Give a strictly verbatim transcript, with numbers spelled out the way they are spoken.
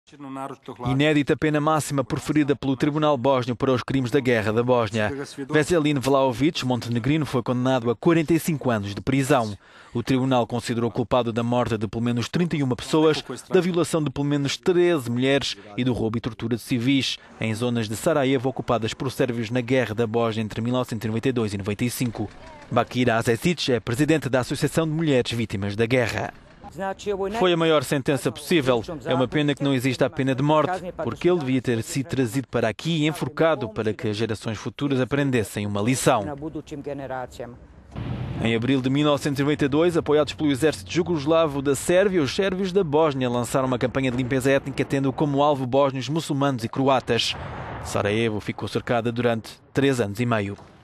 Inédita pena máxima proferida pelo Tribunal Bósnio para os crimes da guerra da Bósnia. Veselin Vlahović, montenegrino, foi condenado a quarenta e cinco anos de prisão. O tribunal considerou culpado da morte de pelo menos trinta e uma pessoas, da violação de pelo menos treze mulheres e do roubo e tortura de civis em zonas de Sarajevo ocupadas por sérvios na guerra da Bósnia entre mil novecentos e noventa e dois e noventa e cinco. Bakira Azezic é presidente da Associação de Mulheres Vítimas da Guerra. Foi a maior sentença possível. É uma pena que não exista a pena de morte, porque ele devia ter sido trazido para aqui e enforcado para que as gerações futuras aprendessem uma lição. Em abril de mil novecentos e noventa e dois, apoiados pelo exército jugoslavo da Sérvia, os sérvios da Bósnia lançaram uma campanha de limpeza étnica tendo como alvo bósnios, muçulmanos e croatas. Sarajevo ficou cercada durante três anos e meio.